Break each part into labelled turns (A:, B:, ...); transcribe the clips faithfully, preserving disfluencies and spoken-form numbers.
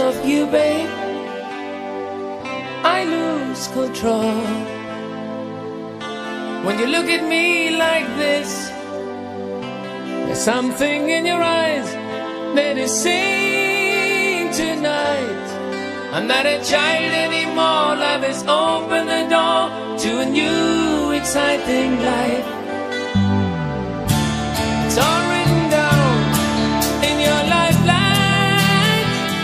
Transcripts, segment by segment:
A: of you, babe, I lose control. When you look at me like this, there's something in your eyes that is saying tonight, I'm not a child anymore. Love has opened the door to a new exciting life. It's all written down in your lifeline.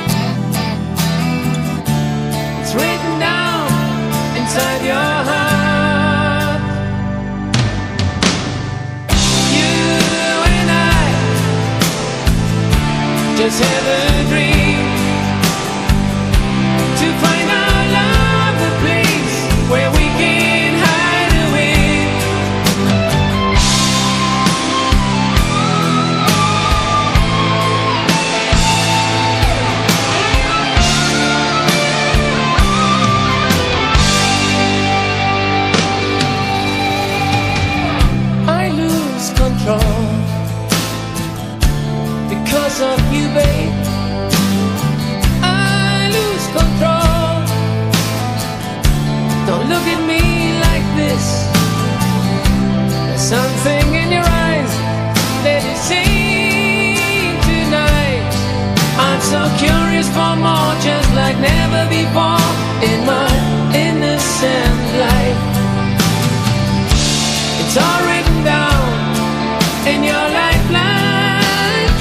A: It's written down inside your heart. You and I just have a dream to find our love, the place where we can hide away. I lose control because of you, babe. Control. Don't look at me like this. There's something in your eyes that is saying tonight, I'm so curious for more, just like never before in my innocent life. It's all written down in your lifelines.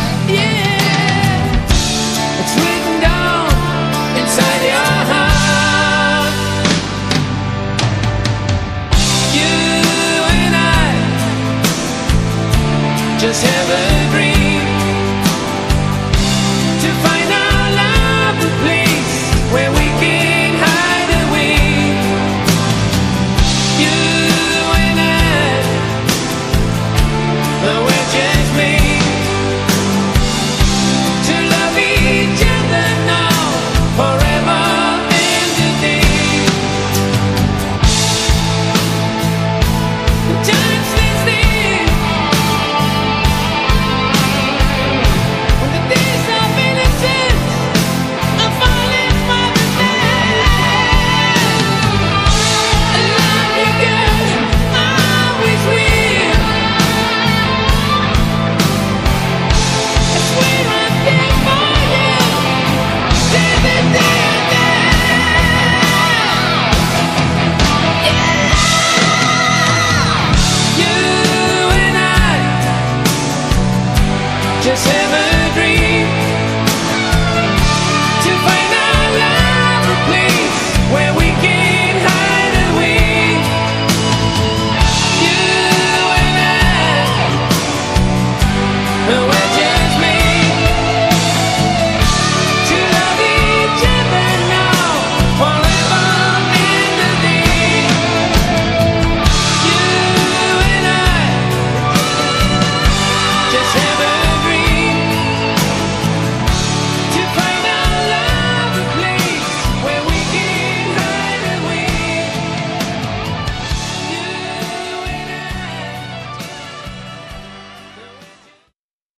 A: Yeah, it's written down inside your heart. You and I just have a